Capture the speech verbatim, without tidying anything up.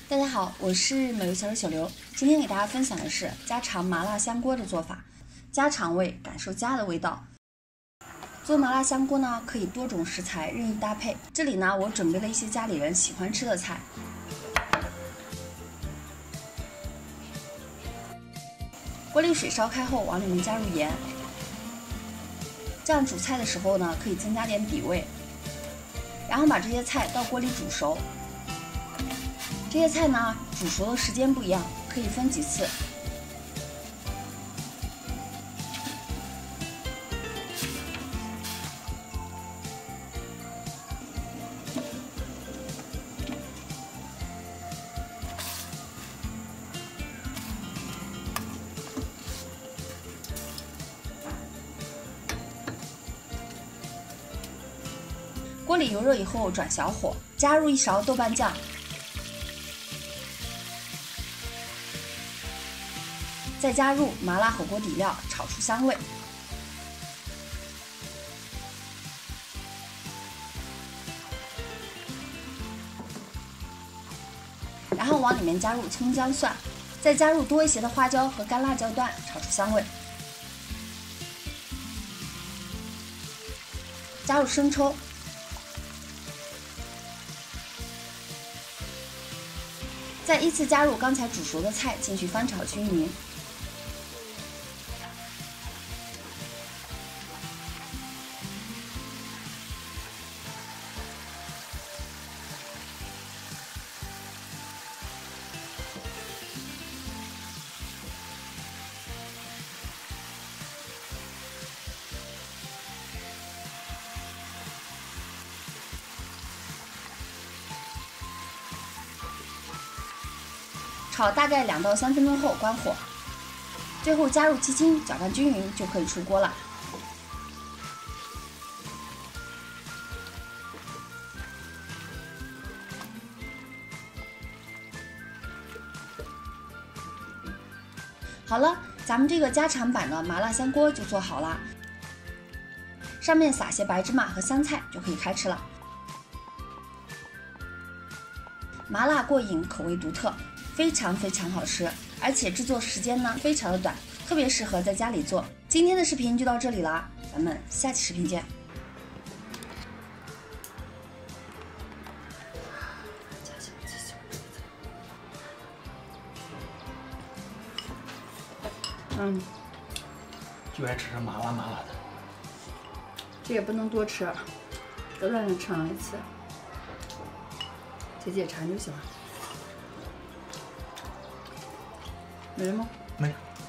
大家好，我是美味小手小刘，今天给大家分享的是家常麻辣香锅的做法。家常味，感受家的味道。做麻辣香锅呢，可以多种食材任意搭配。这里呢，我准备了一些家里人喜欢吃的菜。锅里水烧开后，往里面加入盐，这样煮菜的时候呢，可以增加点底味。然后把这些菜到锅里煮熟。这些菜呢，煮熟的时间不一样，可以分几次。锅里油热以后，转小火，加入一勺豆瓣酱。再加入麻辣火锅底料，炒出香味。然后往里面加入葱姜蒜，再加入多一些的花椒和干辣椒段，炒出香味。加入生抽，再依次加入刚才煮熟的菜进去翻炒均匀。炒大概两到三分钟后关火，最后加入鸡精，搅拌均匀就可以出锅了。好了，咱们这个家常版的麻辣香锅就做好了，上面撒些白芝麻和香菜就可以开吃了。麻辣过瘾，口味独特。非常非常好吃，而且制作时间呢非常的短，特别适合在家里做。今天的视频就到这里啦，咱们下期视频见。嗯， 就爱吃麻辣麻辣的。 这也不能多吃，都让人吃上一次，解解馋就行了。没了吗？ 没了。